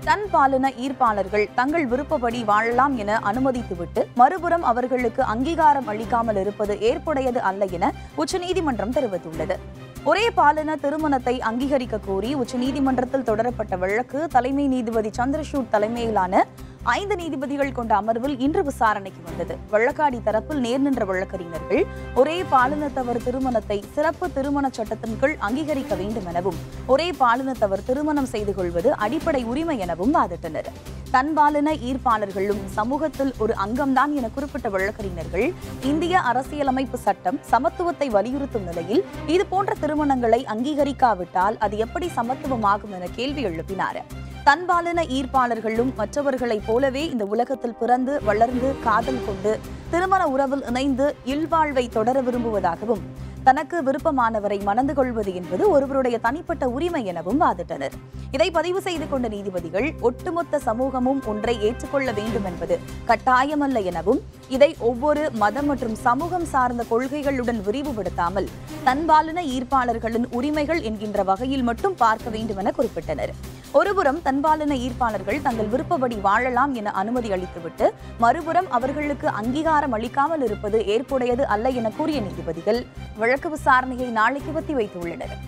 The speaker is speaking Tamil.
தன் பாலின ஈர்ப்பாளர்கள் தங்கள் விருப்பப்படி வாழலாம் என அனுமதித்துவிட்டு மறுபுறம் அவர்களுக்கு அங்கீகாரம் அளிக்காமல் இருப்பது ஏற்புடையது அல்ல என உச்சநீதிமன்றம் தெரிவித்துள்ளது. ஒரே பாலின திருமணத்தை அங்கீகரிக்க கோரி உச்சநீதிமன்றத்தில் தொடரப்பட்ட வழக்கு தலைமை நீதிபதி சந்திரசூட் தலைமையிலான 5 நீதிபதிகள் கொண்ட அமர்வில் இன்று விசாரணைக்கு வந்தது. வழக்காடி தரப்பில் நேர் நின்ற வழக்கறிஞர்கள் ஒரே பாலினத்தவர் திருமணத்தை சிறப்பு திருமண சட்டத்தின் கீழ் அங்கீகரிக்க வேண்டும் எனவும் ஒரே பாலினத்தவர் திருமணம் செய்து கொள்வது அடிப்படை உரிமை எனவும் வாதிட்டனர். தன்பாலின ஈர்ப்பாளர்களும் சமூகத்தில் ஒரு அங்கம்தான் என குறிப்பிட்ட வழக்கறிஞர்கள் இந்திய அரசியலமைப்பு சட்டம் சமத்துவத்தை வலியுறுத்தும் நிலையில் இதுபோன்ற திருமணங்களை அங்கீகரிக்காவிட்டால் அது எப்படி சமத்துவமாகும் என கேள்வி எழுப்பினார். தன்பாலின ஈர்ப்பாளர்களும் மற்றவர்களைப் போலவே இந்த உலகத்தில் பிறந்து வளர்ந்து காதல் கொண்டு திருமண உறவில் இணைந்து இல்வாழ்வை தொடர விரும்புவதாகவும் தனக்கு விருப்பமானவரை மணந்து கொள்வது என்பது ஒருவருடைய தனிப்பட்ட உரிமை எனவும் வாதிட்டனர். இதை பதிவு செய்து கொண்ட நீதிபதிகள் ஒட்டுமொத்த சமூகமும் ஒன்றை ஏற்றுக்கொள்ள வேண்டும் என்பது கட்டாயமல்ல எனவும் இதை ஒவ்வொரு மதம் மற்றும் சமூகம் சார்ந்த கொள்கைகளுடன் விரிவுபடுத்தாமல் தன்பாலின ஈர்ப்பாளர்களின் உரிமைகள் என்கின்ற வகையில் மட்டும் பார்க்க வேண்டும் என குறிப்பிட்டனர். ஒருபுறம் தன்பாலின ஈர்ப்பாளர்கள் தங்கள் விருப்பப்படி வாழலாம் என அனுமதி அளித்துவிட்டு மறுபுறம் அவர்களுக்கு அங்கீகாரம் அளிக்காமல் இருப்பது ஏற்புடையது அல்ல என கூறிய நீதிபதிகள் வழக்கு விசாரணையை நாளைக்கு ஒத்திவைத்துள்ளனர்.